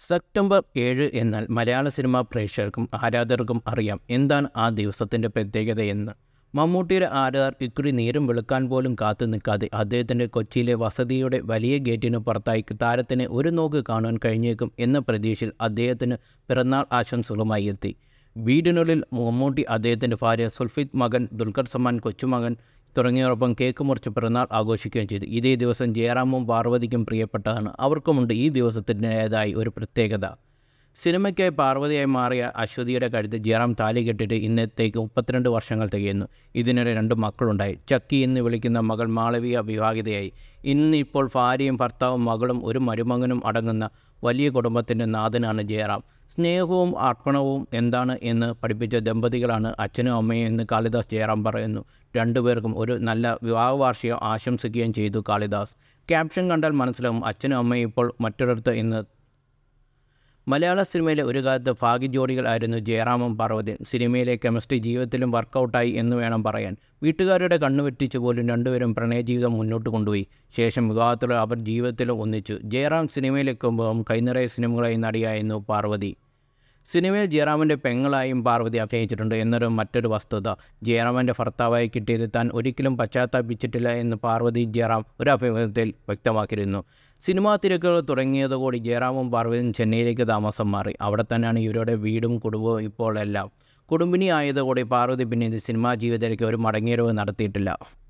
September 7 എന്നാൽ മലയാള cinema പ്രേക്ഷകർക്കും ആരാധകർക്കും അറിയാം എന്താണ് ആ ദിവസത്തിൻ്റെ പ്രത്യേകതയെന്ന്. മമ്മൂട്ടിയുടെ ആരാധകർ ഇക്കുറി നേരം വെളുക്കാൻ പോലും കാത്തു നിൽക്കാതെ അദ്ദേഹത്തിൻ്റെ കൊച്ചിയിലെ വസതിയുടെ വലിയ ഗേറ്റിന് പുറത്തായി താരത്തിനെ ഒരു നോക്ക് കാണുവാൻ കഴിഞ്ഞേക്കും എന്ന പ്രതീക്ഷയിൽ അദ്ദേഹത്തിന് പിറന്നാൾ ആശംസകളുമായി എത്തി. വീടിനുള്ളിൽ മമ്മൂട്ടി അദ്ദേഹത്തിൻ്റെ ഭാര്യ സുൽഫിത്, മകൻ ദുൽഖർ സൽമാൻ, കൊച്ചുമകൻ തുടങ്ങിയവരൊപ്പം കേക്ക് മുറിച്ച് പിറന്നാൾ ആഘോഷിക്കുകയും ചെയ്തു. ഇതേ ദിവസം ജയറാമും പാർവതിക്കും പ്രിയപ്പെട്ടതാണ്. അവർക്കുമുണ്ട് ഈ ദിവസത്തിൻ്റേതായി ഒരു പ്രത്യേകത. സിനിമയ്ക്കായി പാർവതിയായി മാറിയ അശ്വതിയുടെ കഴുത്തിൽ ജയറാം താലി കെട്ടിയിട്ട് ഇന്നത്തേക്ക് 32 വർഷങ്ങൾ തികയുന്നു. ഇതിനിടെ 2 മക്കളുണ്ടായി. ചക്കി എന്ന് വിളിക്കുന്ന മകൾ മാളവിക വിവാഹിതയായി. ഇന്നിപ്പോൾ ഭാര്യയും ഭർത്താവും മകളും ഒരു മരുമകനും അടങ്ങുന്ന വലിയ കുടുംബത്തിൻ്റെ നാഥനാണ് ജയറാം. സ്നേഹവും അർപ്പണവും എന്താണ് എന്ന് പഠിപ്പിച്ച ദമ്പതികളാണ് അച്ഛനും അമ്മയും എന്ന് കാളിദാസ് ജയറാം പറയുന്നു. രണ്ടുപേർക്കും ഒരു നല്ല വിവാഹ വാർഷികം ആശംസിക്കുകയും ചെയ്തു കാളിദാസ്. ക്യാപ്ഷൻ കണ്ടാൽ മനസ്സിലാവും അച്ഛനും അമ്മയും ഇപ്പോൾ മറ്റൊരിടത്ത് എന്ന്. മലയാള സിനിമയിലെ ഒരു കാലത്ത് ഭാഗ്യ ജോഡികൾ ആയിരുന്നു ജയറാമും പാർവതിയും. സിനിമയിലെ കെമിസ്ട്രി ജീവിതത്തിലും വർക്കൗട്ടായി എന്ന് വേണം പറയാൻ. വീട്ടുകാരുടെ കണ്ണുവെട്ടിച്ച് പോലും രണ്ടുപേരും പ്രണയജീവിതം മുന്നോട്ട് കൊണ്ടുപോയി. ശേഷം വിവാഹത്തോടെ അവർ ജീവിതത്തിലും ഒന്നിച്ചു. ജയറാം സിനിമയിലെത്തുമ്പോൾ കൈനിറയ സിനിമകളായി നടിയായിരുന്നു പാർവതി. സിനിമയിൽ ജയറാമിൻ്റെ പെങ്ങളായും പാർവതി അഭിനയിച്ചിട്ടുണ്ട് എന്നൊരു മറ്റൊരു വസ്തുത. ജയറാമിൻ്റെ ഭർത്താവായി കിട്ടിയത് താൻ ഒരിക്കലും പശ്ചാത്താപിച്ചിട്ടില്ല എന്ന് പാർവതി ജയറാം ഒരു അഭിമുഖത്തിൽ വ്യക്തമാക്കിയിരുന്നു. സിനിമാ തിരക്കുകൾ തുടങ്ങിയതോടെ ജയറാമും പാർവതിയും ചെന്നൈയിലേക്ക് താമസം മാറി. അവിടെ തന്നെയാണ് ഇവരുടെ വീടും കുടുംബവും ഇപ്പോൾ എല്ലാം. കുടുംബിനി ആയതോടെ പാർവതി പിന്നീട് സിനിമാ ജീവിതത്തിലേക്ക് ഒരു മടങ്ങിവരവ് നടത്തിയിട്ടില്ല.